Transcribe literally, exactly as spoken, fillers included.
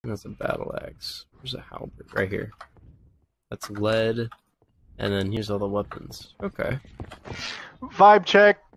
That's a battle axe. Where's a halberd? Right here. That's lead. And then here's all the weapons. Okay. Vibe check.